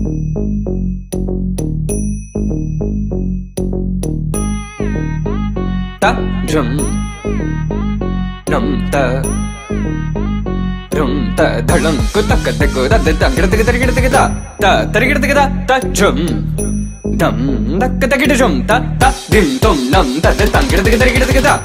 ta drum nam ta rum ta dhalam kutak takku da da gidadga tarigidadga da ta tarigidadga da ta drum dam dakka takida drum ta ta dim tom nam ta da gidadga tarigidadga da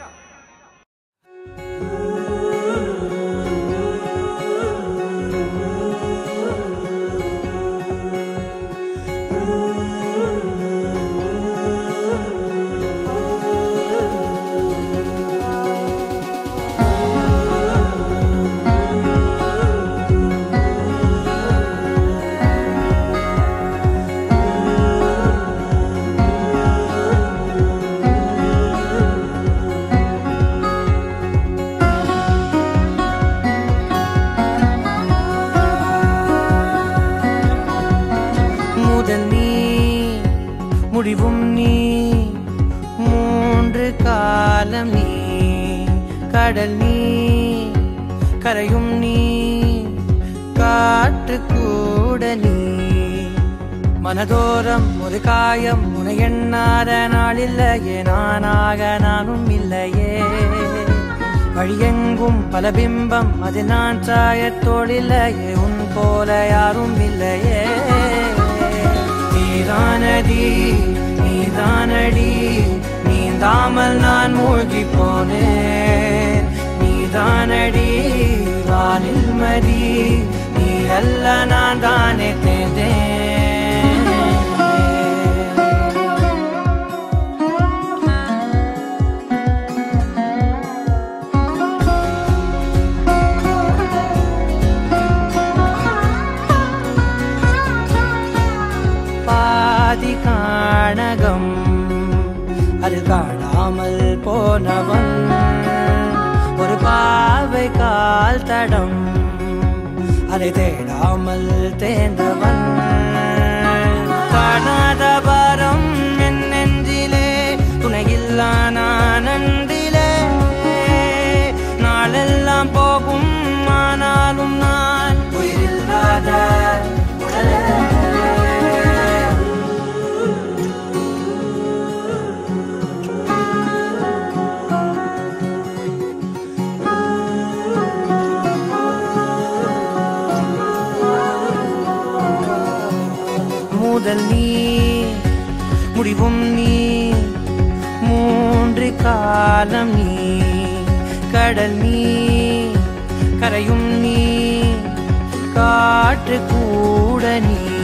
முடிவும் நீ மூன்று காலம் நீ கடல் நீ கரையும் நீ காற்று கூட நீ மனதோரம் ஒரு காயம் உனை எண்ணாத நாளில்லையே நானாக நானும் இல்லையே வழியெங்கும் பல பிம்பம் அது நான் சாயத்தோடில்லையே உன் போல யாரும் இல்லையே நீதானடி நீதானடி நீந்தாமல் நான் மூழ்கி போனேன் நீதானடி வானில் மதி நீ அல்ல நான் தானே தேர்ந்தேன் காணகம் அது காணாமல் போனவன் ஒரு பாவை கால் தடம் அதை தேடாமல் தேர்ந்தவன் காணாத பாரம் என் நெஞ்சிலே துணையில்லா நான் அன்றிலே நாளெல்லாம் போகும் ஆனாலும் நான் உயிரில்லாத உடலே முதல் நீ முடிவும் நீ மூன்று காலம் நீ கடல் நீ கரையும் நீ காற்று கூட நீ